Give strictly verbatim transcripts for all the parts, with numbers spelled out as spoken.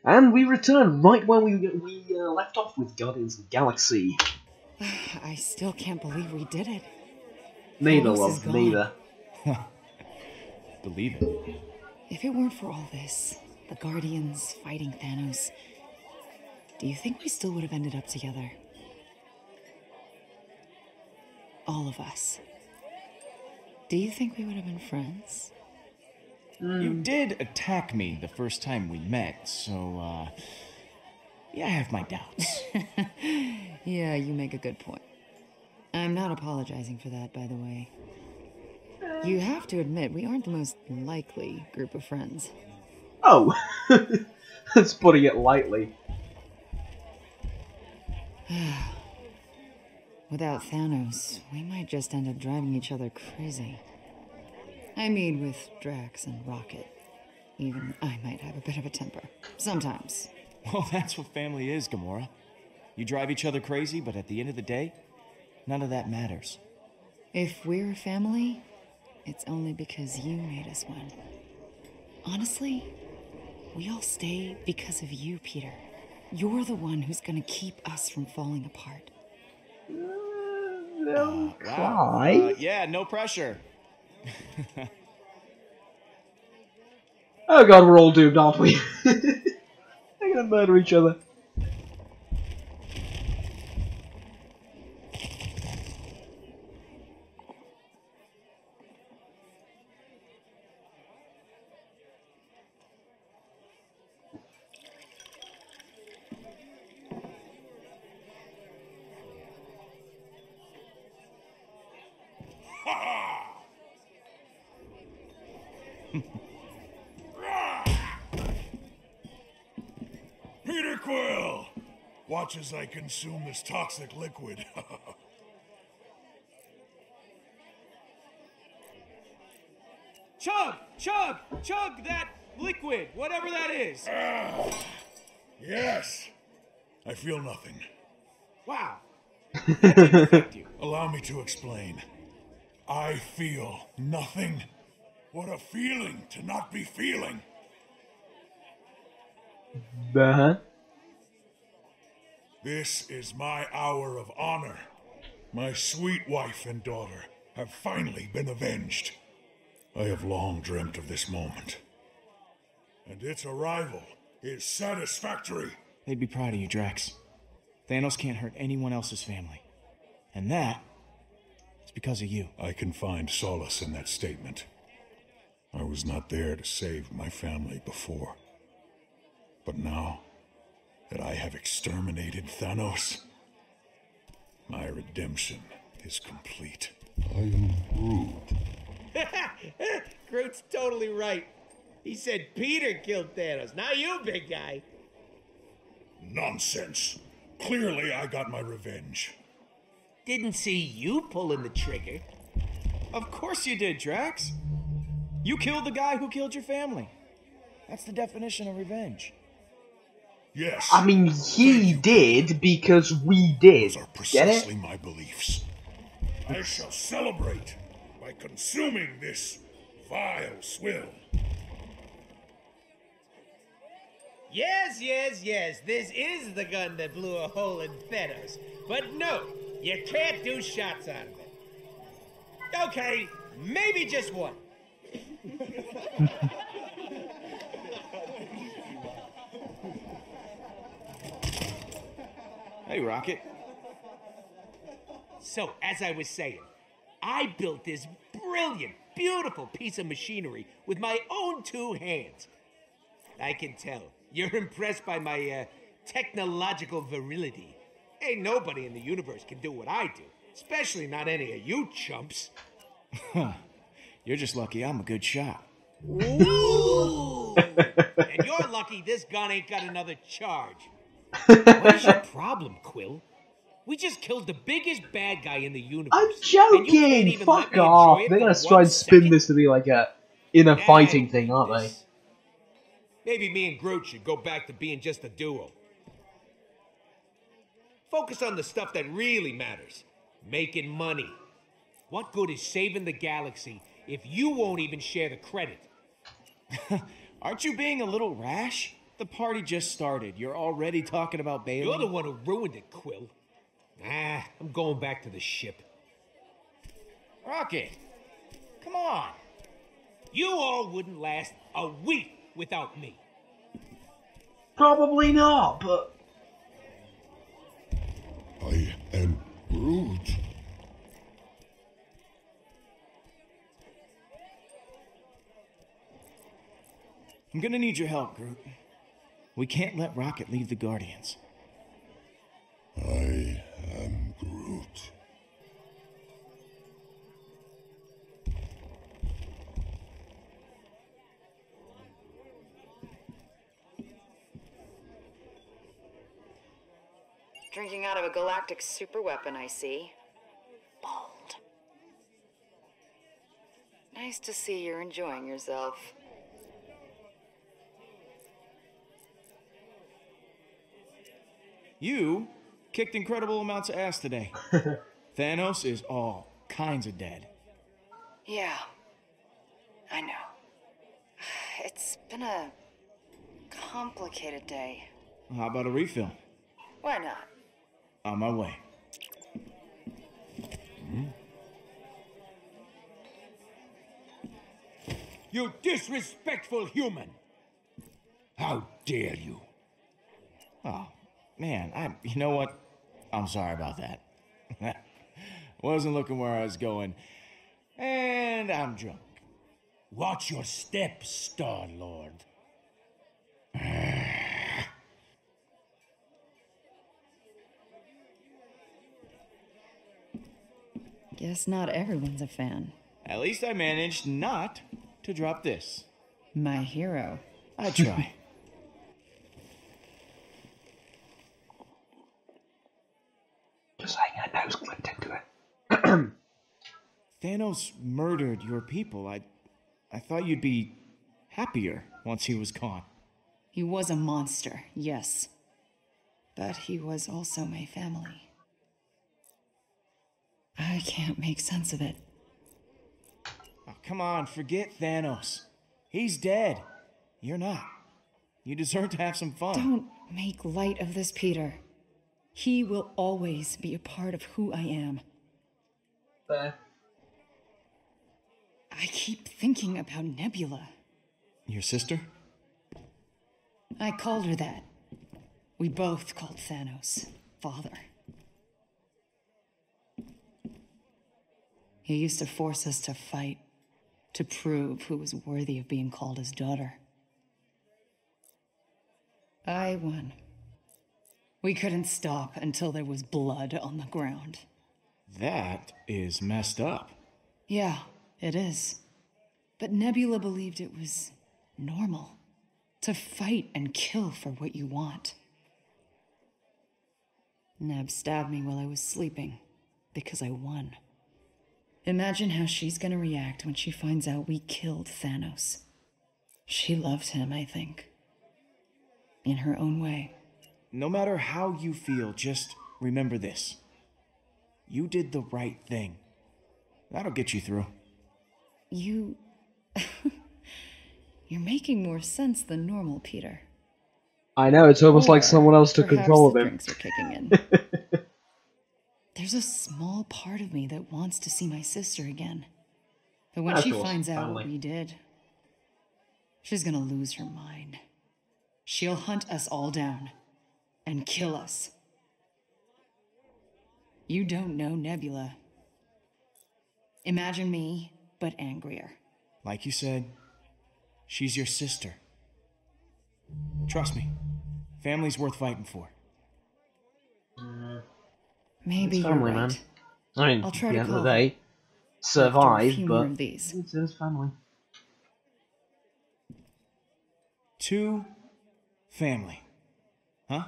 And we return right where we we uh, left off with Guardians of the Galaxy. I still can't believe we did it. Neither, Thanos is love, gone. neither. Believe it. If it weren't for all this, the Guardians fighting Thanos, do you think we still would have ended up together? All of us. Do you think we would have been friends? You did attack me the first time we met, so, uh... yeah, I have my doubts. Yeah, you make a good point. I'm not apologizing for that, by the way. You have to admit, we aren't the most likely group of friends. Oh! That's putting it lightly. Without Thanos, we might just end up driving each other crazy. I mean, with Drax and Rocket. Even I might have a bit of a temper. Sometimes. Well, that's what family is, Gamora. You drive each other crazy, but at the end of the day, none of that matters. If we're a family, it's only because you made us one. Honestly, we all stay because of you, Peter. You're the one who's gonna keep us from falling apart. Don't Wow. cry. Uh, yeah, no pressure. Oh god, we're all doomed, aren't we? They're gonna murder each other. Peter Quill! Watch as I consume this toxic liquid. Chug! Chug! Chug that liquid, whatever that is! Ah, yes! I feel nothing. Wow. That didn't affect you. Allow me to explain. I feel nothing. What a feeling to not be feeling. Uh-huh. This is my hour of honor. My sweet wife and daughter have finally been avenged. I have long dreamt of this moment. And its arrival is satisfactory. They'd be proud of you, Drax. Thanos can't hurt anyone else's family. And that is because of you. I can find solace in that statement. I was not there to save my family before. But now that I have exterminated Thanos, my redemption is complete. I am Groot. Groot's totally right. He said Peter killed Thanos, not you, big guy. Nonsense. Clearly I got my revenge. Didn't see you pulling the trigger. Of course you did, Drax. You killed the guy who killed your family. That's the definition of revenge. Yes. I mean, he did because we did. Those are Get precisely it? my beliefs. I shall celebrate by consuming this vile swill. Yes, yes, yes, this is the gun that blew a hole in Thanos. But no, you can't do shots out of it. Okay, maybe just one. Hey, Rocket. So, as I was saying, I built this brilliant, beautiful piece of machinery with my own two hands. I can tell you're impressed by my uh, technological virility. Ain't nobody in the universe can do what I do, especially not any of you chumps. You're just lucky I'm a good shot. Ooh! And you're lucky this gun ain't got another charge. What is your problem, Quill? We just killed the biggest bad guy in the universe. I'm and you can't joking! even let Fuck me enjoy off! it They're for gonna one try and spin second? this to be like a inner Yeah, fighting I thing, hate aren't they? this. Maybe me and Groot should go back to being just a duo. Focus on the stuff that really matters. Making money. What good is saving the galaxy if you won't even share the credit? Aren't you being a little rash? The party just started. You're already talking about bailing? You're the one who ruined it, Quill. Ah, I'm going back to the ship. Rocket, come on. You all wouldn't last a week without me. Probably not, but I am Groot. I'm gonna need your help, Groot. We can't let Rocket leave the Guardians. I am Groot. Drinking out of a galactic superweapon, I see. Bold. Nice to see you're enjoying yourself. You kicked incredible amounts of ass today. Thanos is all kinds of dead. Yeah, I know. It's been a complicated day. How about a refill? Why not? On my way. You disrespectful human! How dare you? Oh, man, I. You know what? I'm sorry about that. Wasn't looking where I was going. And I'm drunk. Watch your step, Star-Lord. Guess not everyone's a fan. At least I managed not to drop this. My hero. I try. just like a nose clipped into it. Thanos murdered your people. I, I thought you'd be happier once he was gone. He was a monster, yes. But he was also my family. I can't make sense of it. Oh, come on, forget Thanos. He's dead. You're not. You deserve to have some fun. Don't make light of this, Peter. He will always be a part of who I am. Fair. I keep thinking about Nebula. Your sister? I called her that. We both called Thanos father. He used to force us to fight, to prove who was worthy of being called his daughter. I won. We couldn't stop until there was blood on the ground. That is messed up. Yeah, it is. But Nebula believed it was normal to fight and kill for what you want. Neb stabbed me while I was sleeping because I won. Imagine how she's gonna react when she finds out we killed Thanos. She loved him, I think. In her own way. No matter how you feel, just remember this. You did the right thing. That'll get you through. You... You're making more sense than normal, Peter. I know, it's almost like Or someone else took perhaps control of the him. drinks are kicking in. There's a small part of me that wants to see my sister again. But when Of she course, finds out what family. we did, she's gonna lose her mind. She'll hunt us all down and kill us. You don't know Nebula. Imagine me, but angrier. Like you said, she's your sister. Trust me, family's worth fighting for. Maybe It's you're family, right. man. I mean, I'll at try the to end of call the day, After a survive, few but more of these. it's his family. To family. Huh?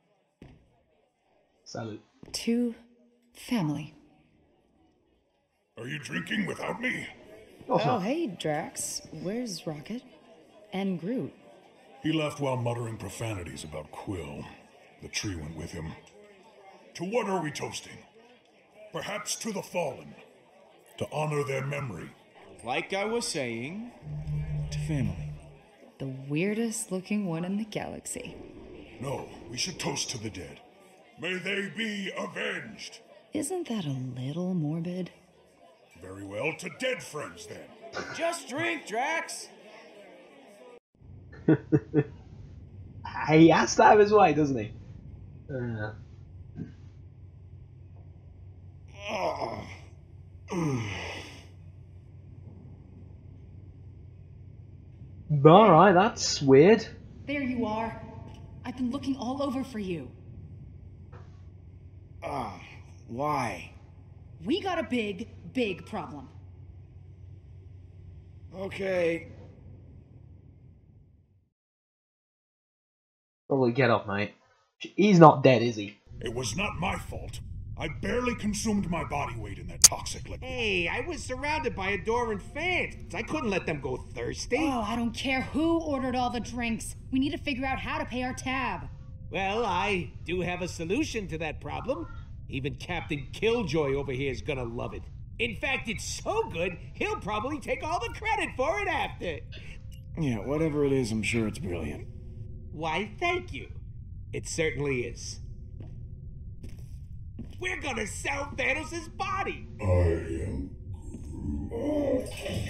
Salute. To family. Are you drinking without me? Oh, hey, Drax. Where's Rocket? And Groot? He left while muttering profanities about Quill. The tree went with him. To what are we toasting? Perhaps to the fallen. To honor their memory. Like I was saying, to family. The weirdest looking one in the galaxy. No, we should toast to the dead. May they be avenged. Isn't that a little morbid? Very well, to dead friends then. Just drink, Drax. He has to have his way, doesn't he? Uh. Alright, that's weird. There you are. I've been looking all over for you. Ah, uh, why? We got a big, big problem. Okay. Probably get up, mate. He's not dead, is he? It was not my fault. I barely consumed my body weight in that toxic liquid. Hey, I was surrounded by adoring fans. I couldn't let them go thirsty. Oh, I don't care who ordered all the drinks. We need to figure out how to pay our tab. Well, I do have a solution to that problem. Even Captain Killjoy over here is gonna love it. In fact, it's so good, he'll probably take all the credit for it after. Yeah, whatever it is, I'm sure it's brilliant. Why, thank you. It certainly is. We're gonna sell Thanos' body! I am Groot.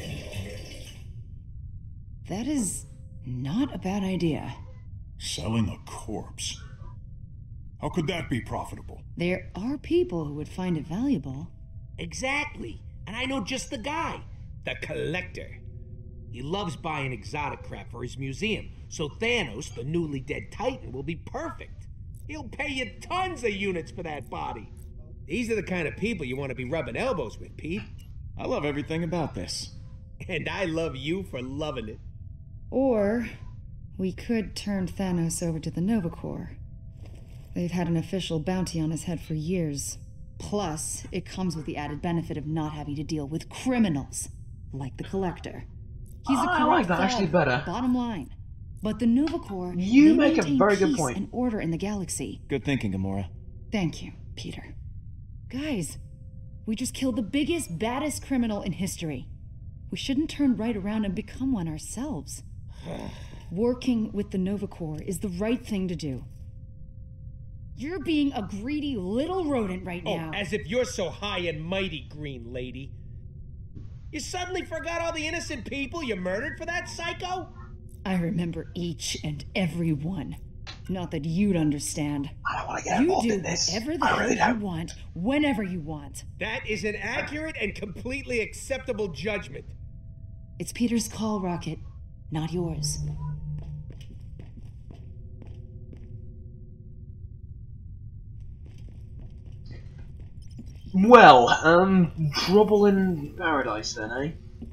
That is not a bad idea. Selling a corpse? How could that be profitable? There are people who would find it valuable. Exactly. And I know just the guy. The Collector. He loves buying exotic crap for his museum, so Thanos, the newly dead Titan, will be perfect. He'll pay you tons of units for that body. These are the kind of people you want to be rubbing elbows with, Pete. I love everything about this. And I love you for loving it. Or we could turn Thanos over to the Nova Corps. They've had an official bounty on his head for years. Plus, it comes with the added benefit of not having to deal with criminals, like the Collector. He's a corrupt I like that thug, actually better. Bottom line. But the Nova Corps, You they make a maintain very good peace point. and order in the galaxy. Good thinking, Gamora. Thank you, Peter. Guys, we just killed the biggest, baddest criminal in history. We shouldn't turn right around and become one ourselves. Working with the Nova Corps is the right thing to do. You're being a greedy little rodent right now. Oh, as if you're so high and mighty, Green Lady. You suddenly forgot all the innocent people you murdered for that psycho? I remember each and every one. Not that you'd understand. I don't want to get You involved do in this. whatever the I hell really you don't. want, whenever you want. That is an accurate and completely acceptable judgment. It's Peter's call, Rocket, not yours. Well, um, trouble in paradise then, eh?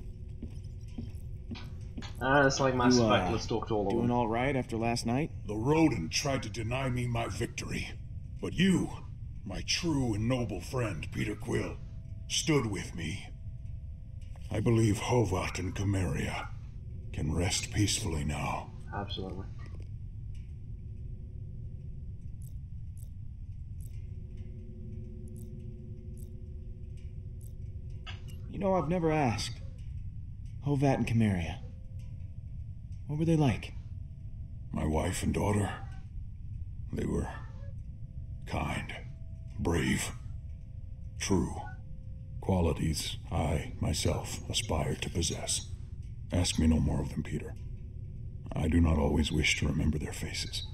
Ah, it's like Mass You, Effect. uh, Let's talk to all of Doing them. all right after last night? The rodent tried to deny me my victory. But you, my true and noble friend, Peter Quill, stood with me. I believe Hovat and Cameria can rest peacefully now. Absolutely. You know, I've never asked. Hovat and Cameria. What were they like? My wife and daughter, they were kind, brave, true. Qualities I, myself, aspire to possess. Ask me no more of them, Peter. I do not always wish to remember their faces.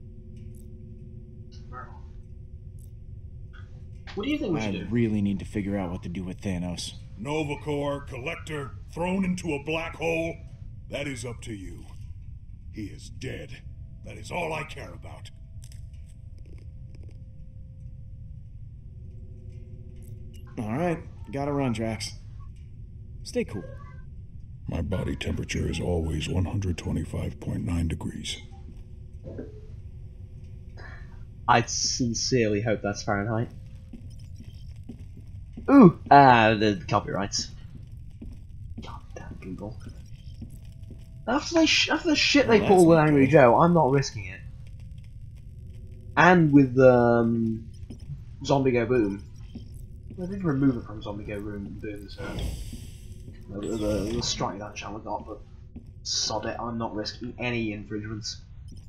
What do you think we should I do? really need to figure out what to do with Thanos. Nova Corps, Collector, thrown into a black hole? That is up to you. He is dead. That is all I care about. All right, gotta run, Drax. Stay cool. My body temperature is always one hundred twenty-five point nine degrees. I sincerely hope that's Fahrenheit. Ooh, ah, the copyrights. God damn Google. After they sh after the shit they Well, pull that's with not Angry good. Joe, I'm not risking it. And with um, Zombie Go Boom. They did remove it from Zombie Go Boom, boom so the, the, the strike that channel got, but Sod it, I'm not risking any infringements.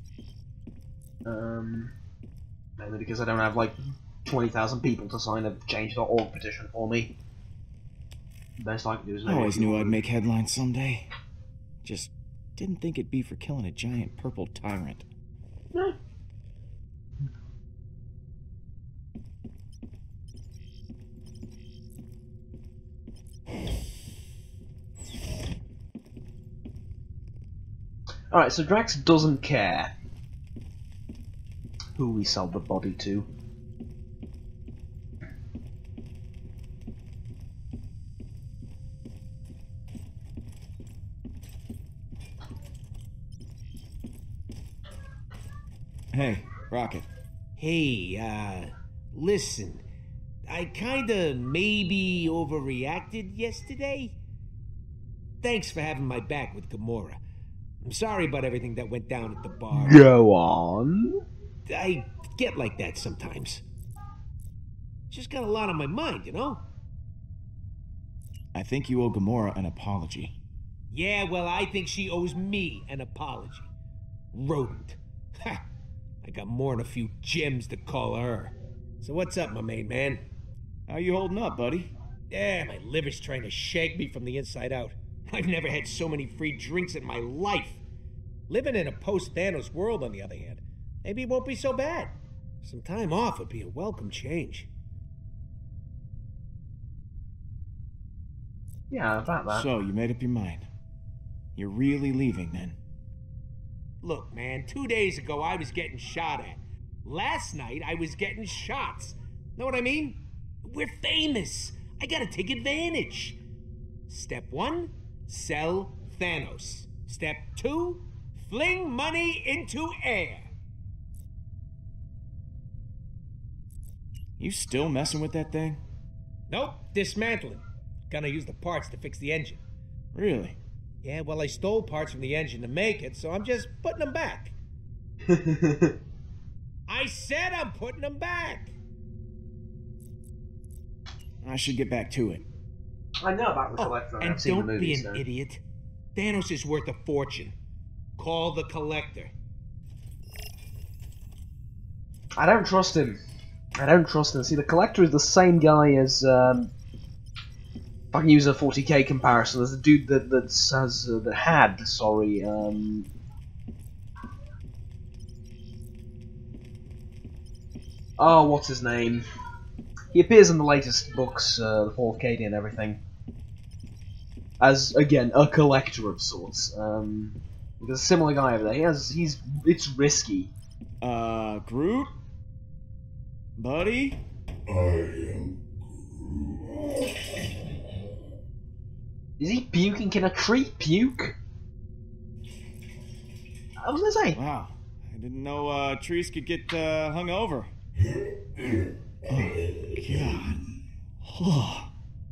Um, mainly because I don't have like twenty thousand people to sign a change dot org petition for me. The best I can do is I always knew I'd make headlines someday. Just didn't think it'd be for killing a giant purple tyrant. No. Alright, so Drax doesn't care who we sell the body to. Hey, Rocket. Hey, uh, listen. I kinda maybe overreacted yesterday. Thanks for having my back with Gamora. I'm sorry about everything that went down at the bar. Go on. I get like that sometimes. Just got a lot on my mind, you know? I think you owe Gamora an apology. Yeah, well, I think she owes me an apology. Rodent. Ha! I got more than a few gems to call her. So what's up, my main man? How you holding up, buddy? Yeah, my liver's trying to shake me from the inside out. I've never had so many free drinks in my life. Living in a post-Thanos world, on the other hand, maybe it won't be so bad. Some time off would be a welcome change. Yeah, about that. So, you made up your mind. You're really leaving, then? Look, man, two days ago I was getting shot at. Last night I was getting shots. Know what I mean? We're famous. I gotta take advantage. Step one, sell Thanos. Step two, fling money into air. You still messing with that thing? Nope, dismantling. Gonna use the parts to fix the engine. Really? Yeah, well, I stole parts from the engine to make it, so I'm just putting them back. I said I'm putting them back. I should get back to it. I know about the Oh, Collector. and I've seen don't the be movies, an so. idiot. Thanos is worth a fortune. Call the Collector. I don't trust him. I don't trust him. See, the Collector is the same guy as, um... if I can use a forty K comparison, as the dude that, that has, uh, that had, sorry, um... oh, what's his name? He appears in the latest books, uh, the Fall of Cadia and everything. As, again, a collector of sorts. Um, there's a similar guy over there. He has, he's, it's risky. Uh, Groot? Buddy? I am Is he puking? Can a tree puke? I was gonna say. Wow. I didn't know, uh, trees could get, uh, hung over. Oh, God. Oh.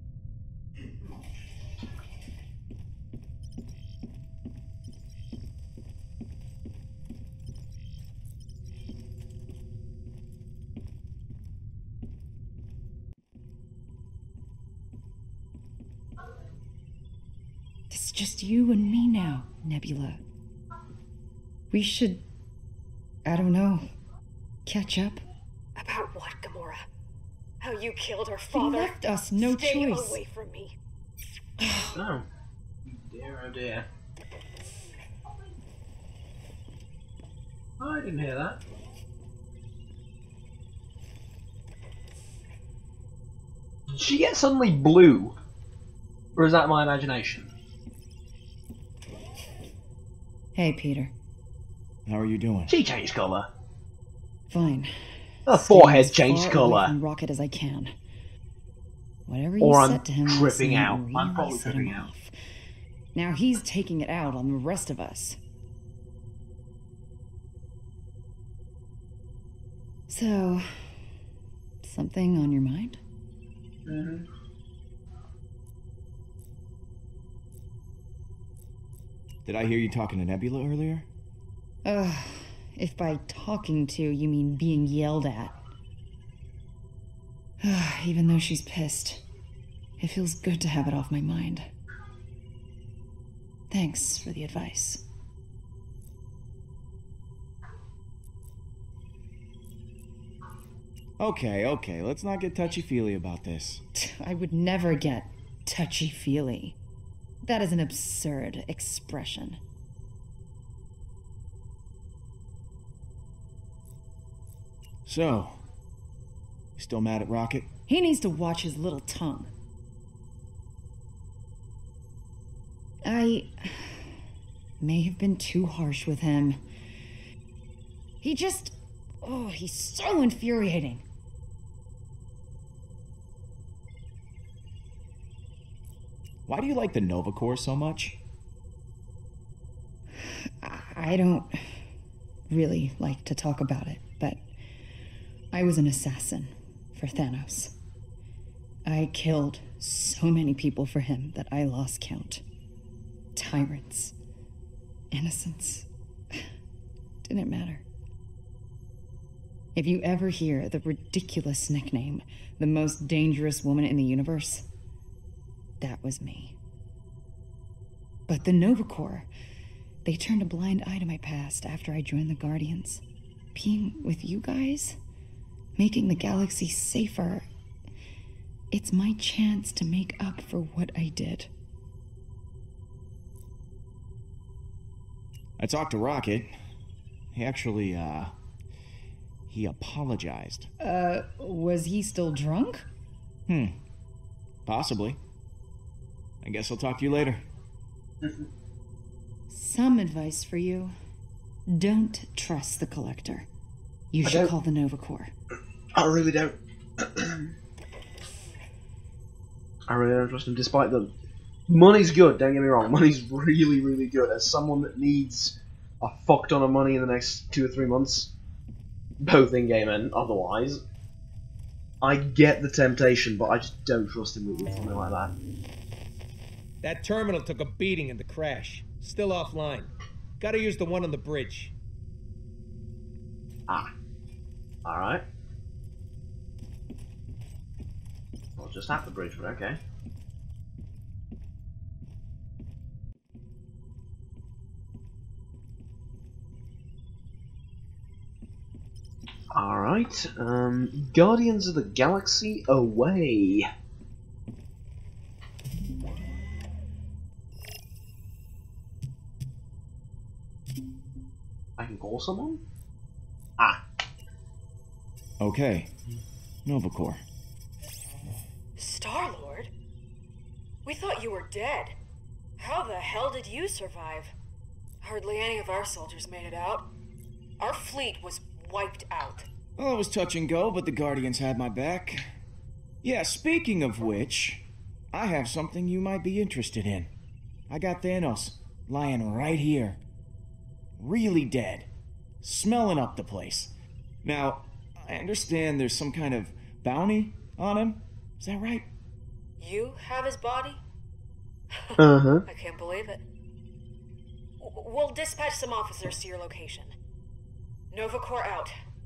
It's just you and me now, Nebula. We should... I don't know. Catch up? About what, Gamora? How you killed her He father? left us no Stay choice. away from me. Oh. Dear, oh dear. Oh, I didn't hear that. Did she get suddenly blue? Or is that my imagination? Hey, Peter. How are you doing? She changed colour. Fine. Her Staying forehead as changed far away colour. from Rocket as I can. Whatever you Or I'm said to him last tripping night out. really I'm probably set tripping him out. off. Now he's taking it out on the rest of us. So, something on your mind? Mm-hmm. Did I hear you talking to Nebula earlier? Ugh, if by talking to you mean being yelled at. Even though she's pissed, it feels good to have it off my mind. Thanks for the advice. Okay, okay, let's not get touchy-feely about this. I would never get touchy-feely. That is an absurd expression. So, you still mad at Rocket? He needs to watch his little tongue. I may have been too harsh with him. He just... Oh, he's so infuriating. Why do you like the Nova Corps so much? I don't really like to talk about it, but I was an assassin for Thanos. I killed so many people for him that I lost count. Tyrants. Innocents. Didn't matter. If you ever hear the ridiculous nickname, the most dangerous woman in the universe, that was me. But the Nova Corps, they turned a blind eye to my past after I joined the Guardians. Being with you guys, making the galaxy safer, it's my chance to make up for what I did. I talked to Rocket. He actually, uh... he apologized. Uh, was he still drunk? Hmm. Possibly. I guess I'll talk to you later. Some advice for you. Don't trust the Collector. You I should don't. call the Nova Corps. I really don't. I really don't trust him, despite the... Money's good, don't get me wrong. Money's really, really good. As someone that needs a fuck ton of money in the next two or three months, both in-game and otherwise, I get the temptation, but I just don't trust him with something like that. That terminal took a beating in the crash. Still offline. Gotta use the one on the bridge. Ah. Alright. Well, just at the bridge, but okay. Alright, um, Guardians of the Galaxy away. I can call someone? Ah. Okay. Nova Corps. Star-Lord? We thought you were dead. How the hell did you survive? Hardly any of our soldiers made it out. Our fleet was wiped out. Well, it was touch and go, but the Guardians had my back. Yeah, speaking of which, I have something you might be interested in. I got Thanos lying right here. Really dead. Smelling up the place. Now, I understand there's some kind of bounty on him. Is that right? You have his body? Uh-huh. I can't believe it. W- We'll dispatch some officers to your location. Nova Corps out.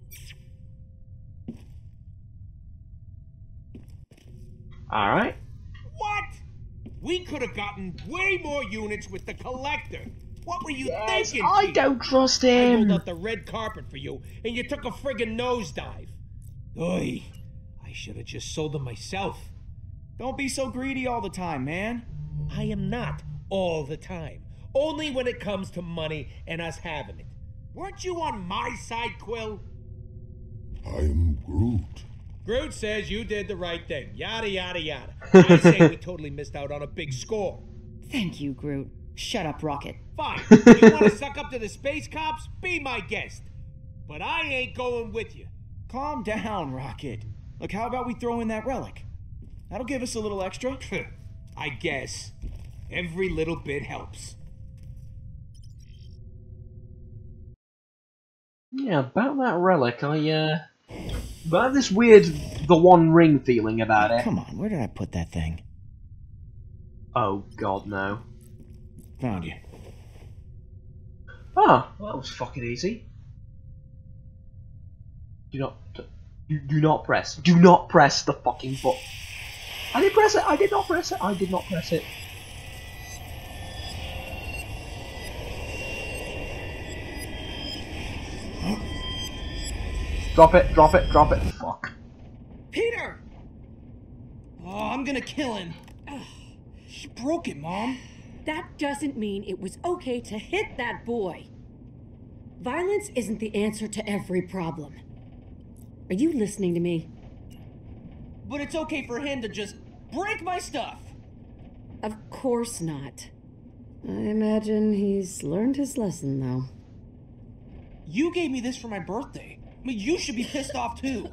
Alright. What? We could have gotten way more units with the Collector. What were you Yes, thinking, I Pete? don't trust I rolled him. out the red carpet for you, and you took a friggin' nosedive. Oy, I should have just sold them myself. Don't be so greedy all the time, man. I am not all the time. Only when it comes to money and us having it. Weren't you on my side, Quill? I am Groot. Groot says you did the right thing. Yada, yada, yada. I say we totally missed out on a big score. Thank you, Groot. Shut up, Rocket. Fine. You want to suck up to the space cops? Be my guest. But I ain't going with you. Calm down, Rocket. Look, how about we throw in that relic? That'll give us a little extra. I guess. Every little bit helps. Yeah, about that relic, I, uh... I have this weird The One Ring feeling about it. Come on, where did I put that thing? Oh, God, no. Found you. Ah, well, that was fucking easy. Do not... Do, do not press. Do not press the fucking button. I did press it! I did not press it! I did not press it. Drop it, drop it, drop it. Fuck. Peter! Oh, I'm gonna kill him. He broke it, Mom. That doesn't mean it was okay to hit that boy. Violence isn't the answer to every problem. Are you listening to me? But it's okay for him to just break my stuff. Of course not. I imagine he's learned his lesson, though. You gave me this for my birthday. I mean, you should be pissed off, too.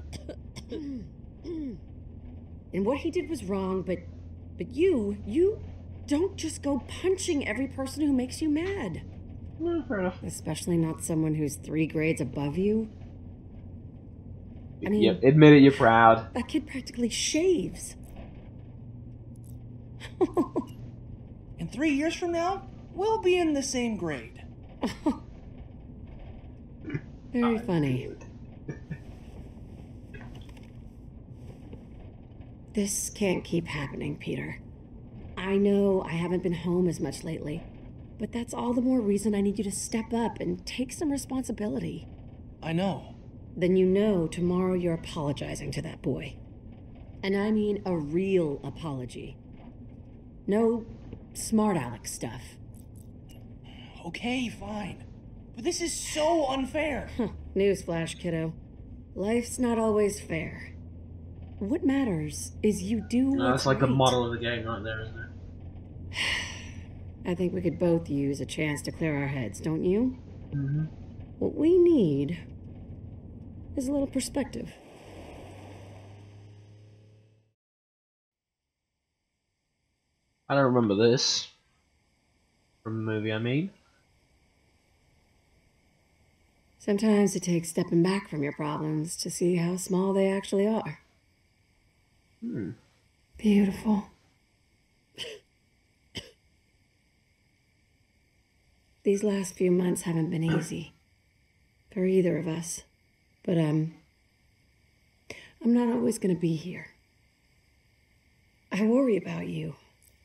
And what he did was wrong, but... But you, you don't just go punching every person who makes you mad. No, fair enough. Especially not someone who's three grades above you. I mean... Yep, admit it, you're proud. That kid practically shaves. And three years from now, we'll be in the same grade. Very funny. This can't keep happening, Peter. I know I haven't been home as much lately, but that's all the more reason I need you to step up and take some responsibility. I know. Then you know tomorrow you're apologizing to that boy. And I mean a real apology. No smart aleck stuff. Okay, fine. But this is so unfair. Newsflash, kiddo. Life's not always fair. What matters is you do No, what's that's like the right. model of the game right there, isn't it? I think we could both use a chance to clear our heads, don't you? Mm-hmm. What we need is a little perspective. I don't remember this. From the movie, I mean. Sometimes it takes stepping back from your problems to see how small they actually are. Hmm. Beautiful. These last few months haven't been easy for either of us, but um, I'm not always going to be here. I worry about you.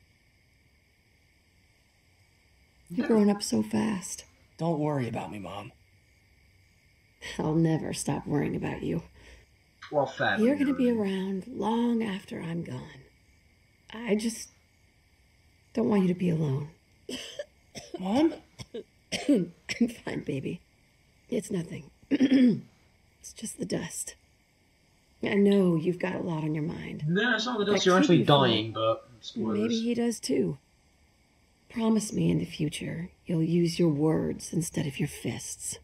You're growing up so fast. Don't worry about me, Mom. I'll never stop worrying about you. Well, family. You're going to be around long after I'm gone. I just don't want you to be alone. Mom? I'm fine, baby. It's nothing. It's just the dust. I know you've got a lot on your mind. No, it's not the dust. That You're could actually be fun. dying, but spoilers. Maybe he does too. Promise me in the future you'll use your words instead of your fists.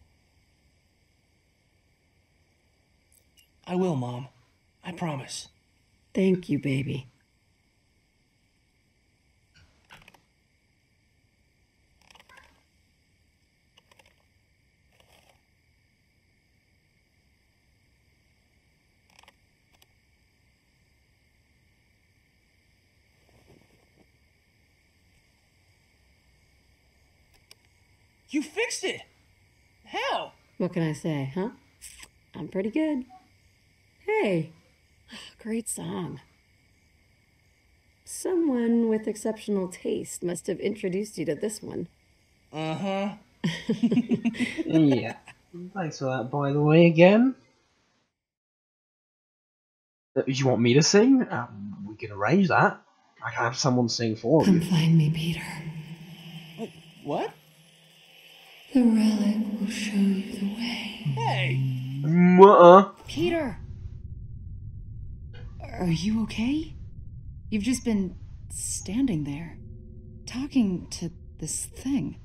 I will, Mom. I promise. Thank you, baby. You fixed it! How? What can I say, huh? I'm pretty good. Hey, great song. Someone with exceptional taste must have introduced you to this one. Uh-huh. Yeah. Thanks for that, by the way, again. Uh, You want me to sing? Um, we can arrange that. I can have someone sing for Come you. find me, Peter. What? The relic will show you the way. Hey! Uh-uh. Peter! Are you okay? You've just been standing there, talking to this thing.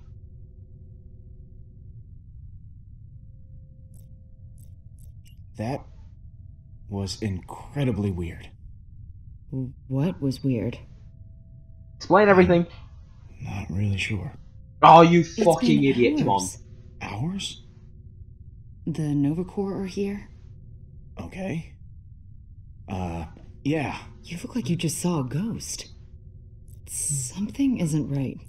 That was incredibly weird. What was weird? Explain everything. Not really sure. Oh, you It's fucking been idiot. Come on. hours. Hours? The Nova Corps are here. Okay. Uh, yeah. You look like you just saw a ghost. Something isn't right.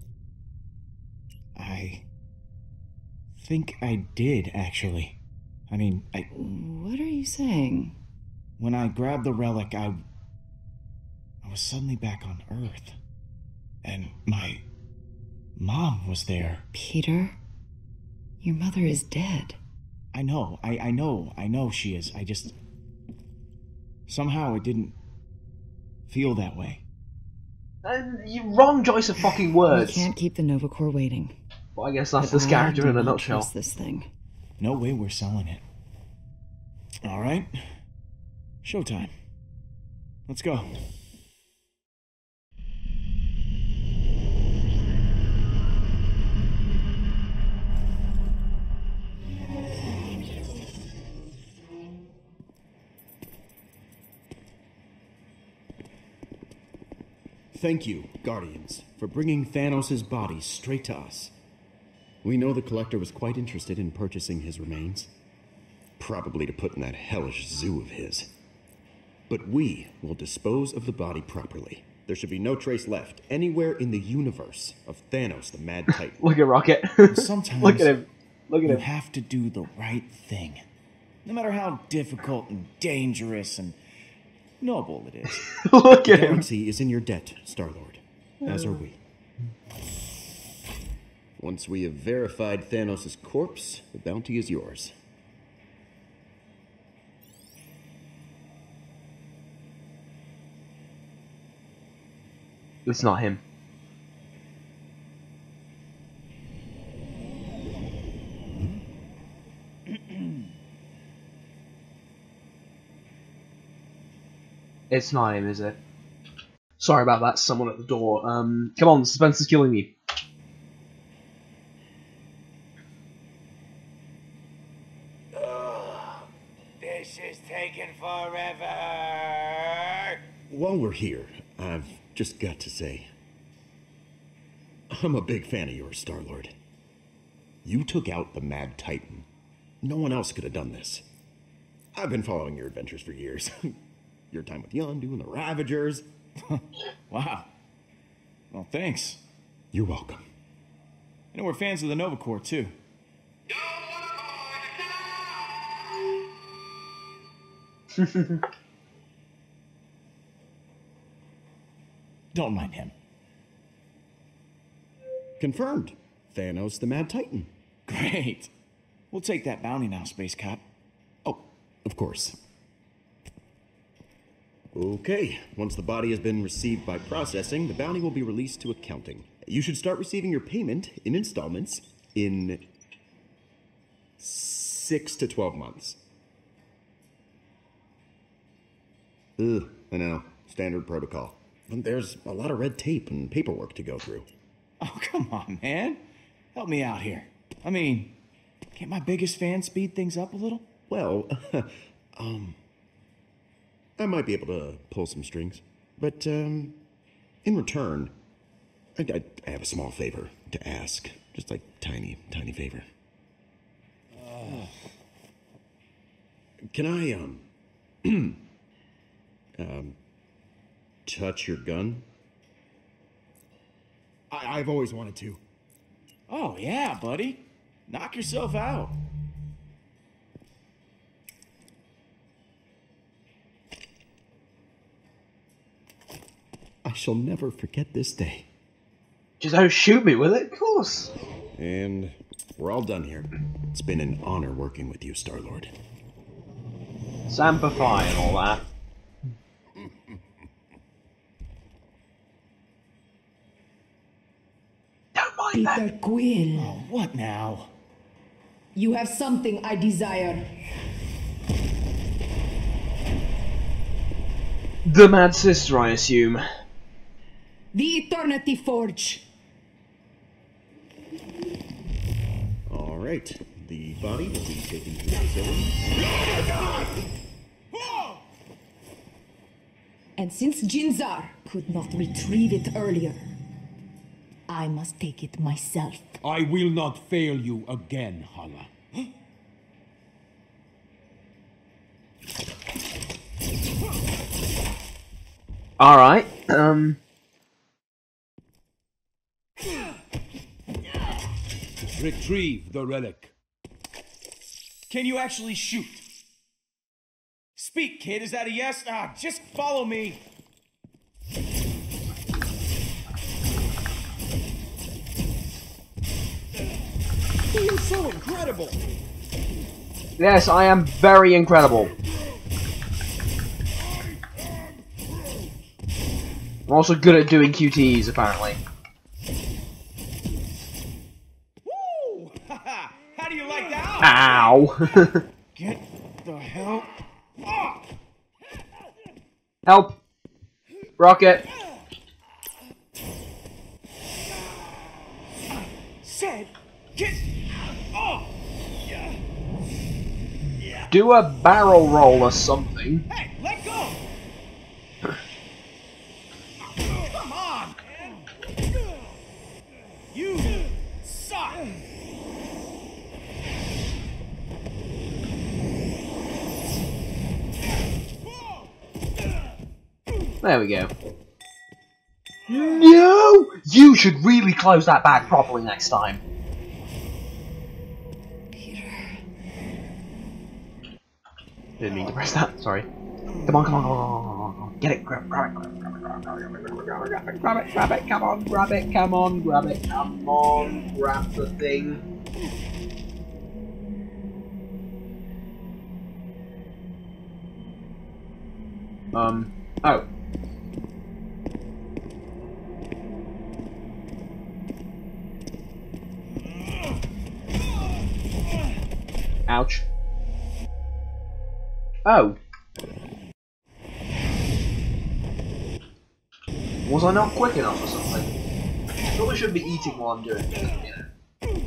I think I did, actually. I mean, I What are you saying? when I grabbed the relic, I I was suddenly back on Earth. And my mom was there. Peter, your mother is dead. I know, I, I know, I know she is. I just... Somehow it didn't feel that way. And you wrong choice of fucking We words. can't keep the Nova Corps waiting. Well, I guess that's But this I character do in a not nutshell. trust this thing. No way we're selling it. Alright. Showtime. Let's go. Thank you, Guardians, for bringing Thanos' body straight to us. We know the Collector was quite interested in purchasing his remains. Probably to put in that hellish zoo of his. But we will dispose of the body properly. There should be no trace left anywhere in the universe of Thanos, the Mad Titan. Look at Rocket. Sometimes Look at him. Look at you him. have to do the right thing. No matter how difficult and dangerous and noble it is. Look The at him. galaxy is in your debt, Star-Lord. As are we. Once we have verified Thanos' corpse, the bounty is yours. It's not him. It's not him, is it? Sorry about that, someone at the door. Um, come on, suspense is killing me. Ugh, this is taking forever. While we're here, I've just got to say, I'm a big fan of yours, Star-Lord. You took out the Mad Titan. No one else could have done this. I've been following your adventures for years. Your time with Yondu and the Ravagers. Wow. Well, thanks. You're welcome. I know we're fans of the Nova Corps, too. Don't mind him. Confirmed. Thanos the Mad Titan. Great. We'll take that bounty now, Space Cop. Oh, of course. Okay, once the body has been received by processing, the bounty will be released to accounting. You should start receiving your payment in installments in six to twelve months. Ugh, I know, standard protocol. But there's a lot of red tape and paperwork to go through. Oh, come on, man. Help me out here. I mean, can't my biggest fan speed things up a little? Well, um, I might be able to pull some strings. But, um, in return, I, I, I have a small favor to ask. Just like tiny, tiny favor. Uh. Can I, um, um, touch your gun? I I've always wanted to. Oh, yeah, buddy. Knock yourself out. I shall never forget this day. Just don't shoot me with it, of course. And we're all done here. It's been an honor working with you, Star-Lord. Samplify and all that. Don't mind that. Peter Quill, Oh, what now? you have something I desire. The Mad Sister, I assume. The Eternity Forge. All right. The body will be taken to the facility. And since Jinzar could not retrieve it earlier, I must take it myself. I will not fail you again, Hala. Alright, um... Retrieve the relic. Can you actually shoot? Speak, kid. Is that a yes? Ah, just follow me. You're so incredible! Yes, I am very incredible. I'm also good at doing Q Ts, apparently. Woo! How do you like that? Ow! Get the hell off! Help! Rocket! Said, get off! Do a barrel roll or something. Hey, let go! Come on! You suck! There we go. No! You should really close that bag properly next time. Peter. Didn't mean to press that, sorry. Come on, come on, come on, come on, come on. Get it, grab, grab it, grab it, grab it, grab it, grab it, grab it, grab it, grab it, grab it, come on, grab it, come on, grab it, come on, grab the thing. Um, oh. Ouch. Oh. Was I not quick enough or something? Probably shouldn't be eating while I'm doing it, you know.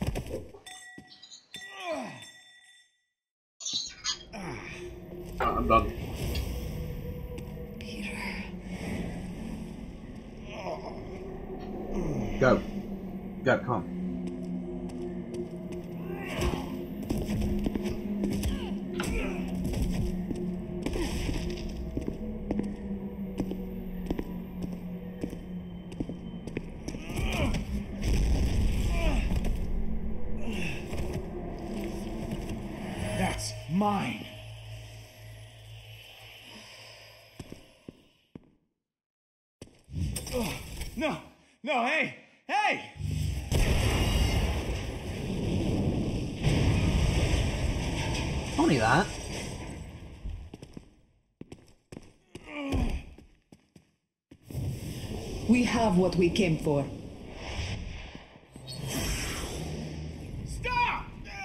Oh, I'm done. Peter. Go. Go, come on. That's mine. Oh, no, no, hey, hey! Funny that. We have what we came for. Stop!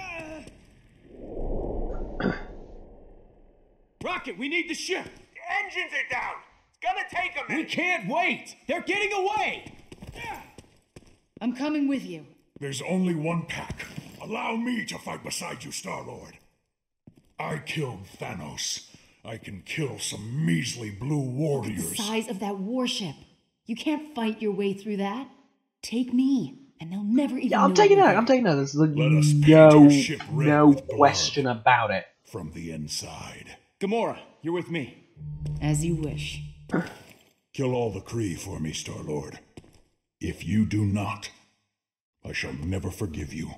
Rocket, we need the ship. The engines are down. It's gonna take a We minute. can't wait. They're getting away. I'm coming with you. There's only one pack. Allow me to fight beside you, Star-Lord. I killed Thanos. I can kill some measly blue The warriors. size of that warship. You can't fight your way through that. Take me, and they'll never even Yeah, know I'm taking you're that. there. I'm taking that. There's like Let us paint no, your ship red no with blood. question about it. From the inside. Gamora, you're with me. As you wish. Kill all the Kree for me, Star-Lord. If you do not, I shall never forgive you.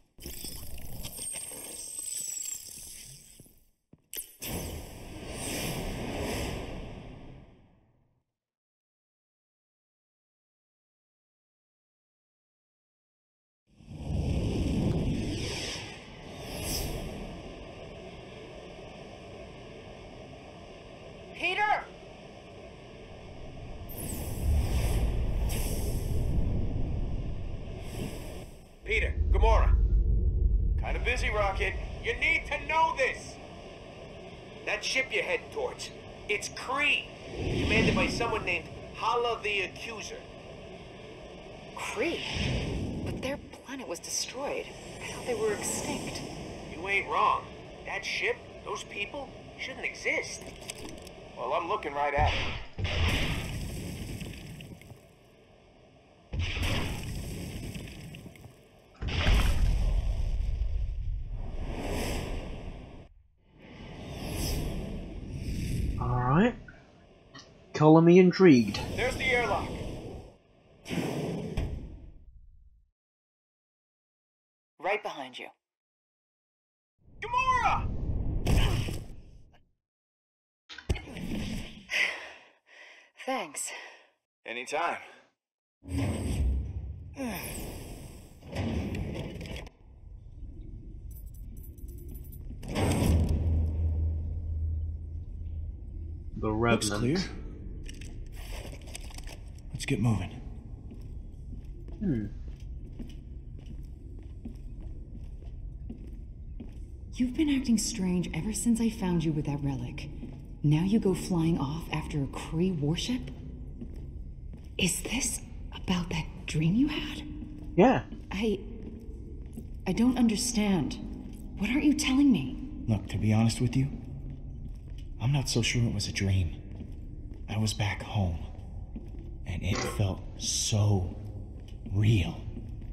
Peter! Peter, Gamora. Kinda busy, Rocket. You need to know this. That ship you're heading towards, it's Kree. Commanded by someone named Hala the Accuser. Kree? But their planet was destroyed. I thought they were extinct. You ain't wrong. That ship, those people, shouldn't exist. Well, I'm looking right at it. Alright. Color me intrigued. There's the airlock. Right behind you. Gamora! Thanks. Anytime. The Looks clear. Revenant. Let's get moving. Hmm. You've been acting strange ever since I found you with that relic. Now you go flying off after a Kree warship? Is this about that dream you had? Yeah. I... I don't understand. What aren't you telling me? Look, to be honest with you, I'm not so sure it was a dream. I was back home, and it felt so real.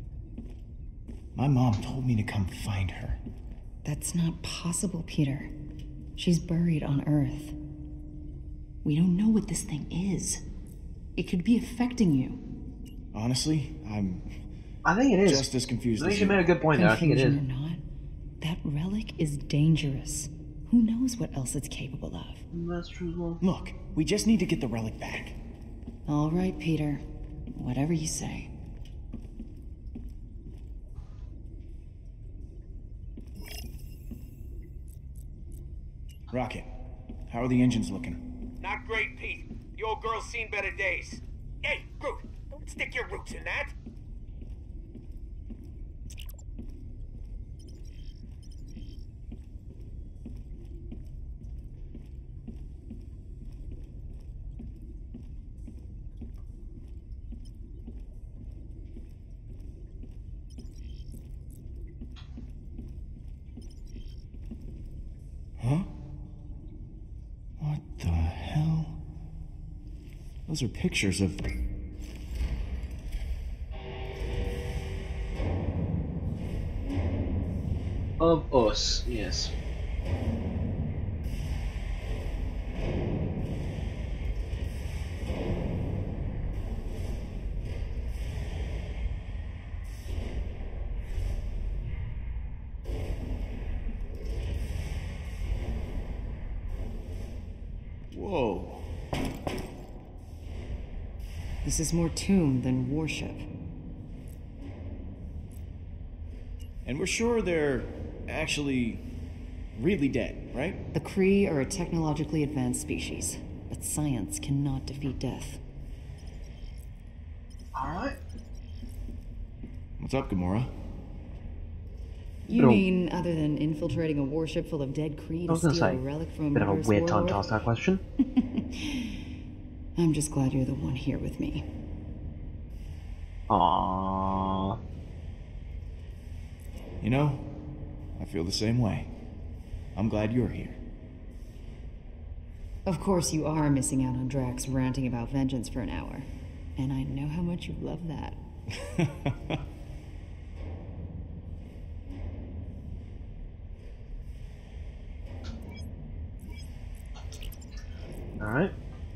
My mom told me to come find her. That's not possible, Peter. She's buried on Earth. We don't know what this thing is. It could be affecting you. Honestly, I'm I think it is. just as confused I think as you you. made a good point there. I think it is. Confusion or not, that relic is dangerous. Who knows what else it's capable of? That's true as well. Look, we just need to get the relic back. All right, Peter. Whatever you say. Rocket, how are the engines looking? Not great, Pete. The old girl's seen better days. Hey, Groot, don't stick your roots in that. Huh? What the hell? Those are pictures of... Of us, yes. Whoa. This is more tomb than warship. And we're sure they're actually really dead, right? The Kree are a technologically advanced species, but science cannot defeat death. Alright. What's up, Gamora? You Bit of- mean other than infiltrating a warship full of dead Kree I to was gonna steal say, a relic from a bit of a murderous weird time warlord? to ask that question. I'm just glad you're the one here with me. Aww. You know, I feel the same way. I'm glad you're here. Of course you are missing out on Drax ranting about vengeance for an hour. And I know how much you love that. Alright.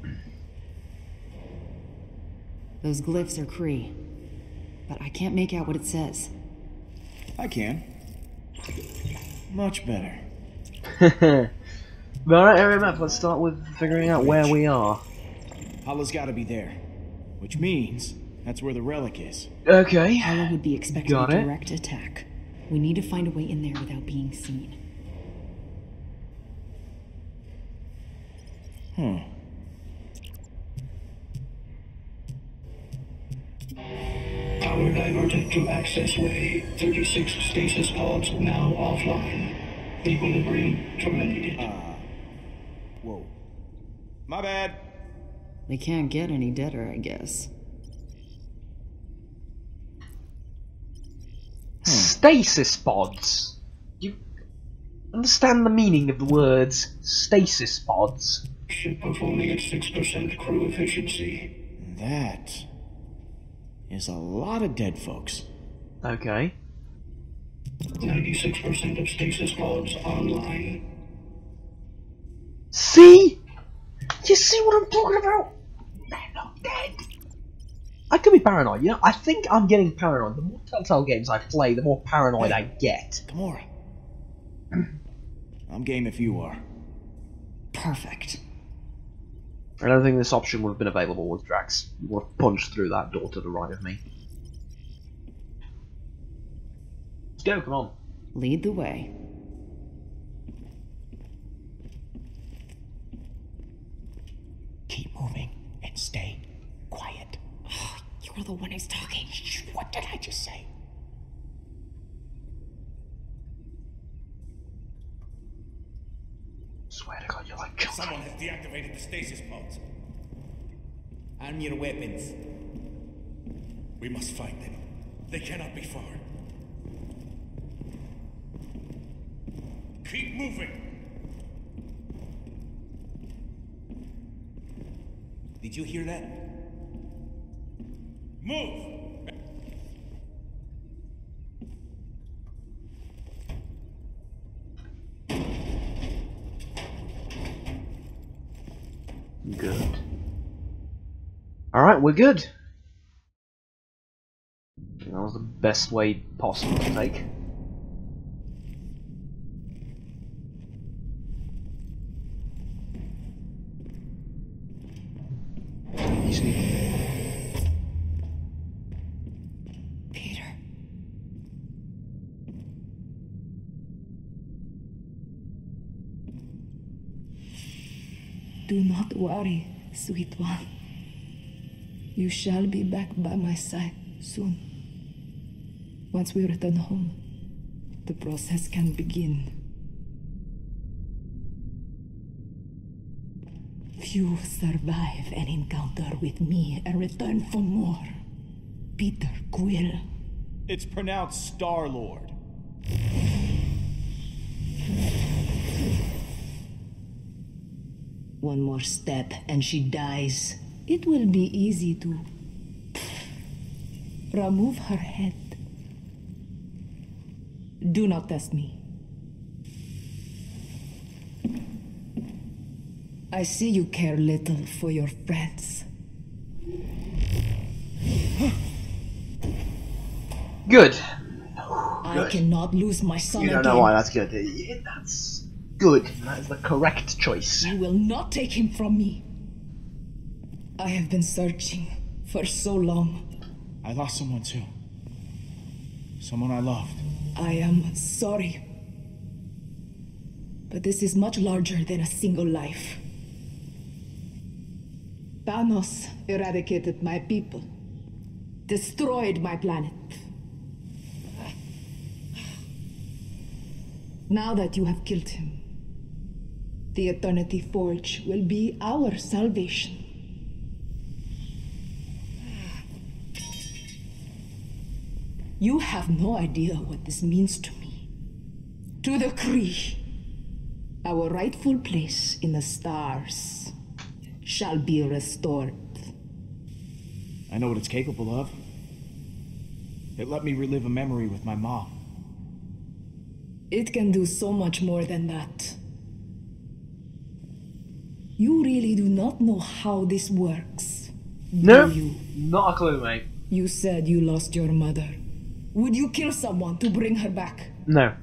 Those glyphs are Kree. But I can't make out what it says. I can. Much better. Alright, area map, let's start with figuring out where we are. Hala's gotta be there. Which means that's where the relic is. Okay. Hala would be expecting Got a it. direct attack. We need to find a way in there without being seen. Hmm. Power diverted to access way. thirty-six stasis pods now offline. Equilibrium terminated. Uh, whoa. My bad. They can't get any deader, I guess. Stasis pods. You understand the meaning of the words stasis pods? Ship performing at six percent crew efficiency. That is a lot of dead folks. Okay. ninety-six percent of stasis pods online. See? You see what I'm talking about? They're not dead. I could be paranoid, you know? I think I'm getting paranoid. The more Telltale games I play, the more paranoid Hey. I get. Gamora. I'm game if you are. Perfect. I don't think this option would have been available with Drax. He would have punched through that door to the right of me. Let's go, come on. Lead the way. You're the one who's talking. Shh, what did I just say? Swear to God, you're like children. Someone has deactivated the stasis pods. Arm your weapons. We must find them. They cannot be far. Keep moving. Did you hear that? Move! Good. Alright, we're good. That was the best way possible to take. Peter. Do not worry, sweet one. You shall be back by my side soon. Once we return home, the process can begin. Few survive an encounter with me and return for more. Peter Quill. It's pronounced Star-Lord. One more step and she dies. It will be easy to remove her head. Do not test me. I see you care little for your friends. Good. I Good. cannot lose my son You don't again. know why that's good. Yeah, that's good. That is the correct choice. You will not take him from me. I have been searching for so long. I lost someone too. Someone I loved. I am sorry. But this is much larger than a single life. Thanos eradicated my people, destroyed my planet. Now that you have killed him, the Eternity Forge will be our salvation. You have no idea what this means to me. To the Kree, our rightful place in the stars shall be restored. I know what it's capable of. It let me relive a memory with my mom. It can do so much more than that. You really do not know how this works. No, do you? Not a clue, mate. You said you lost your mother. Would you kill someone to bring her back? No.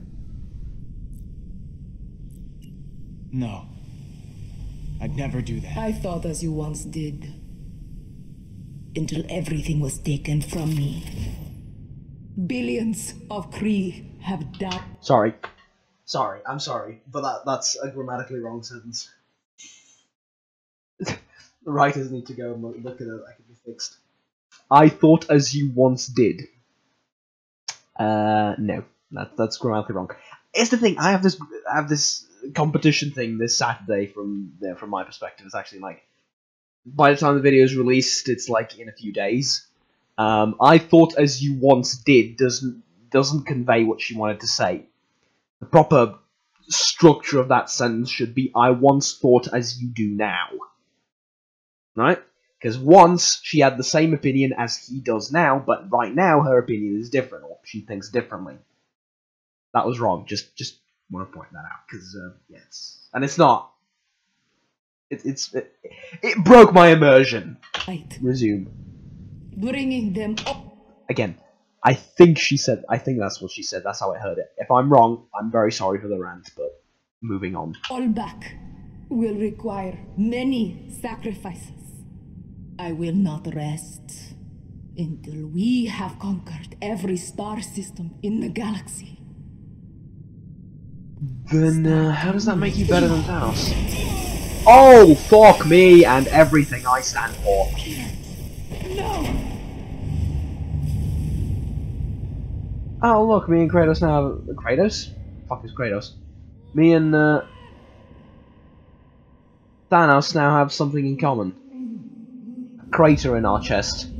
No. I'd never do that. I thought as you once did. Until everything was taken from me. Billions of Kree have died. Sorry. Sorry, I'm sorry, but that that's a grammatically wrong sentence. The writers need to go and look, look at it. That can be fixed. I thought as you once did. Uh, no, that that's grammatically wrong. It's the thing. I have this. I have this competition thing this Saturday. From there, from my perspective, it's actually like by the time the video is released, it's like in a few days. Um, I thought as you once did doesn't doesn't convey what she wanted to say. The proper structure of that sentence should be I once thought as you do now. Right? Because once she had the same opinion as he does now, but right now her opinion is different, or she thinks differently. That was wrong. Just just want to point that out, because uh, yeah, it's, and it's not. It, it's it, it broke my immersion. Right. Resume. Bringing them up. Again, I think she said. I think that's what she said. That's how I heard it. If I'm wrong, I'm very sorry for the rant. But moving on. All back will require many sacrifices. I will not rest until we have conquered every star system in the galaxy. Then uh, how does that make you better than Thanos? Oh, fuck me and everything I stand for. No! Oh look, me and Kratos now have... Kratos? Fuck is Kratos? Me and uh, Thanos now have something in common. A crater in our chest.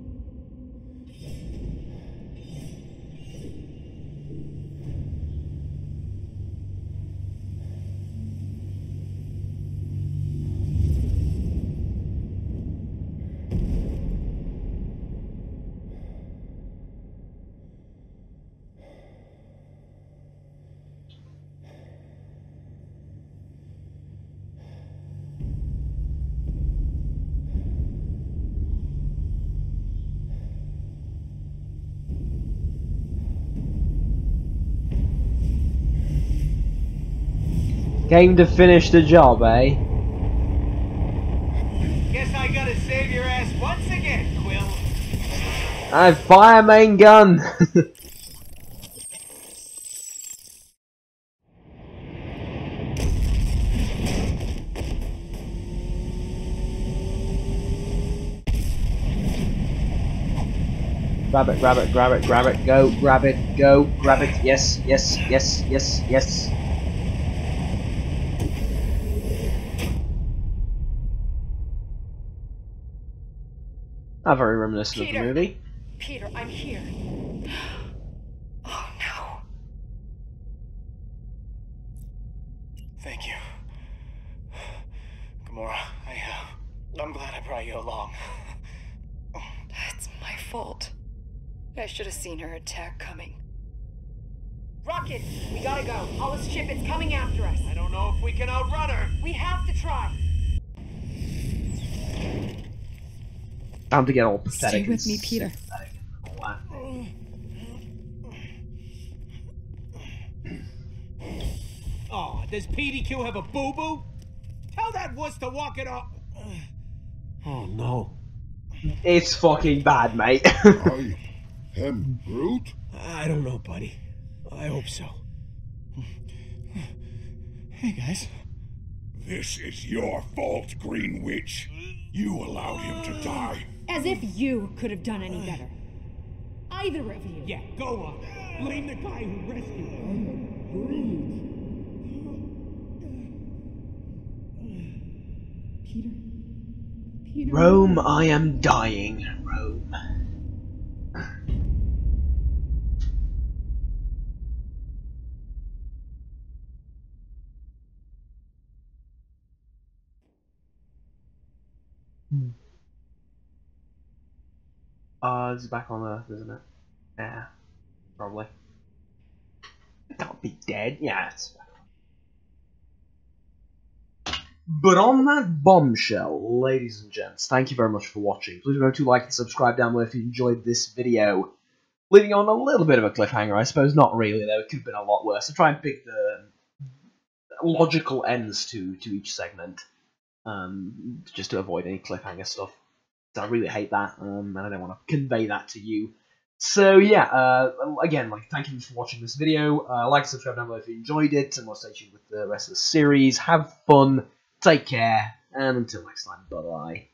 Came to finish the job, eh? Guess I gotta save your ass once again, Quill. I fire main gun! Grab it, grab it, grab it, grab it, go, grab it, go, grab it, yes, yes, yes, yes, yes. Not very reminiscent Peter. of the movie. Peter, I'm here. Oh no. Thank you. Gamora, I, uh, I'm glad I brought you along. That's my fault. I should have seen her attack coming. Rocket, we gotta go. Hollis ship, it's coming after us. I don't know if we can outrun her. We have to try. Time to get all pathetic. Stay with me, Peter. Oh, does P D Q have a boo-boo? Tell that wuss to walk it up. Oh no. It's fucking bad, mate. I am Groot? I don't know, buddy. I hope so. Hey, guys. This is your fault, Green Witch. You allowed him to die. As if you could have done any better. Either of you. Yeah, go on. Blame the guy who rescued him. Peter. Peter. Rome, I am dying. Rome. Uh, it's back on Earth, isn't it? Yeah, probably. It can't be dead. Yeah, it's back on. But on that bombshell, ladies and gents, thank you very much for watching. Please remember to like and subscribe down below if you enjoyed this video. Leaving on a little bit of a cliffhanger, I suppose. Not really, though. It could have been a lot worse. I try and pick the logical ends to, to each segment, um, just to avoid any cliffhanger stuff. I really hate that, um, and I don't want to convey that to you. So yeah, uh, again, like, thank you for watching this video. Uh, like and subscribe down below if you enjoyed it, and we'll stay tuned with the rest of the series. Have fun, take care, and until next time, bye bye.